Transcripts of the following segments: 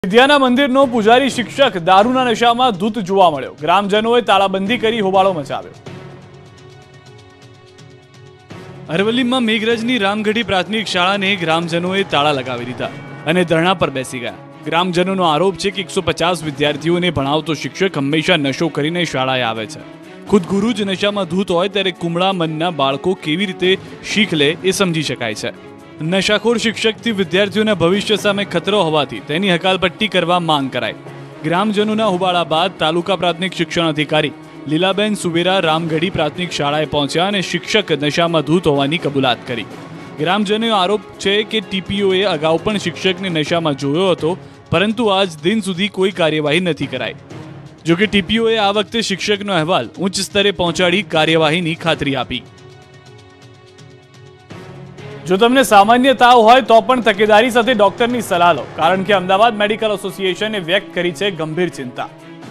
વિદ્યાના મંદિરનો પૂજારી શિક્ષક દારૂના નશામાં ધૂત જોવા મળ્યો। ગ્રામજનોએ તાળાબંધી કરી હોબાળો મચાવ્યો। અરવલ્લીમાં મેઘરજની રામગઢી પ્રાથમિક શાળાને ગ્રામજનોએ તાળા લગાવી દીધા અને ધરણા પર બેસી ગયા। ગ્રામજનોનો આરોપ છે કે 150 વિદ્યાર્થીઓને ભણાવતો શિક્ષક હંમેશા નશો કરીને શાળાએ આવે છે। ખુદ ગુરુ જ નશામાં ધૂત હોય ત્યારે કુમળા મનના બાળકો કેવી રીતે શીખ લે એ સમજી શકાય છે। નશાખોર શિક્ષકથી વિદ્યાર્થીઓના ભવિષ્ય સામે ખતરો હોવાથી તેની હકાલપટ્ટી કરવા માંગ કરાઈ। ગ્રામજનોના હોબાળા બાદ તાલુકા પ્રાથમિક શિક્ષણ અધિકારી લીલાબેન સુવેરા રામગઢી પ્રાથમિક શાળાએ પહોંચ્યા અને શિક્ષક નશામાં ધૂત હોવાની કબૂલાત કરી। ગ્રામજનોનો આરોપ છે કે ટીપીઓએ અગાઉ પણ શિક્ષકને નશામાં જોયો હતો, પરંતુ આજ દિન સુધી કોઈ કાર્યવાહી નથી કરાઈ। જોકે ટીપીઓએ આ વખતે શિક્ષકનો અહેવાલ ઉચ્ચ સ્તરે પહોંચાડી કાર્યવાહીની ખાતરી આપી। જો તમને સામાન્ય તાવ હોય તો પણ તકેદારી સાથે ડોક્ટરની સલાહ લો, કારણ કે અમદાવાદ મેડિકલ એસોસિએશને વ્યક્ત કરી છે ગંભીર ચિંતા।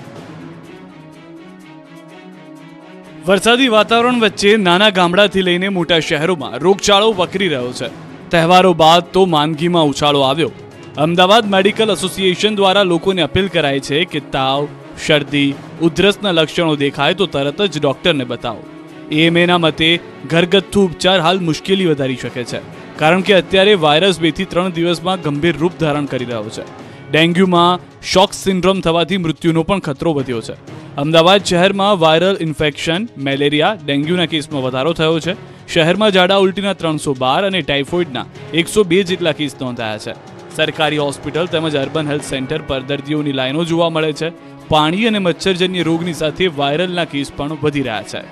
વરસાદી વાતાવરણ વચ્ચે નાના ગામડાથી લઈને મોટા શહેરોમાં રોગચાળો વકરી રહ્યો છે। તહેવારો બાદ તો માંદગીમાં ઉછાળો આવ્યો। અમદાવાદ મેડિકલ એસોસિએશન દ્વારા લોકોને અપીલ કરાઈ છે કે તાવ, શરદી, ઉધરસના લક્ષણો દેખાય તો તરત જ ડોક્ટરને બતાવો। એએમએના મતે ઘરગથ્થુ ઉપચાર હાલ મુશ્કેલી વધારી શકે છે, કારણ કે અત્યારે વાયરસ 2 થી 3 દિવસમાં ગંભીર રૂપ ધારણ કરી રહ્યો છે। ડેન્ગ્યુમાં શોક સિન્ડ્રોમ થવાથી મૃત્યુનો પણ ખતરો વધ્યો છે। અમદાવાદ શહેરમાં વાયરલ ઇન્ફેક્શન, મેલેરિયા, ડેન્ગ્યુના કેસમાં વધારો થયો છે। શહેરમાં ઝાડા ઉલટીના 312 અને ટાઇફોઇડના 102 જેટલા કેસ નોંધાયા છે। સરકારી હોસ્પિટલ તેમજ અર્બન હેલ્થ સેન્ટર પર દર્દીઓની લાઈનો જોવા મળે છે। પાણી અને મચ્છરજન્ય રોગની સાથે વાયરલના કેસ પણ વધી રહ્યા છે।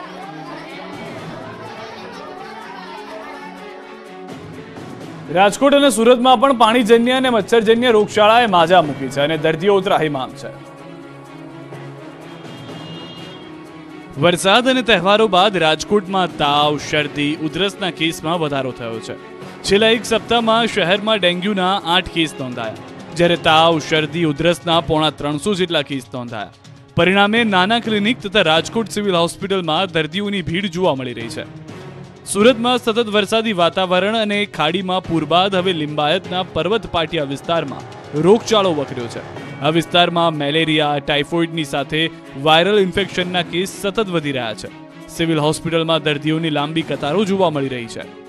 રાજકોટ અને સુરતમાં પણ પાણીજન્ય અને મચ્છરજન્ય રોગચાળાએ માજા મૂકી છે અને દર્દીઓ ત્રાહિમામ છે। વરસાદ અને તહેવારો બાદ રાજકોટમાં તાવ, શરદી, ઉધરસના કેસમાં વધારો થયો છે। છેલ્લા એક સપ્તાહમાં શહેરમાં ડેન્ગ્યુના 8 કેસ નોંધાયા, જ્યારે તાવ, શરદી, ઉધરસના પોણા 300 જેટલા કેસ નોંધાયા। પરિણામે નાના ક્લિનિક તથા રાજકોટ સિવિલ હોસ્પિટલમાં દર્દીઓની ભીડ જોવા મળી રહી છે। સુરતમાં સતત વરસાદી વાતાવરણ અને ખાડીમાં પૂર બાદ હવે લિંબાયતના પર્વત પાટિયા વિસ્તારમાં રોગચાળો વકર્યો છે। આ વિસ્તારમાં મેલેરિયા, ટાઇફોઇડની સાથે વાયરલ ઇન્ફેક્શનના કેસ સતત વધી રહ્યા છે। સિવિલ હોસ્પિટલમાં દર્દીઓની લાંબી કતારો જોવા મળી રહી છે।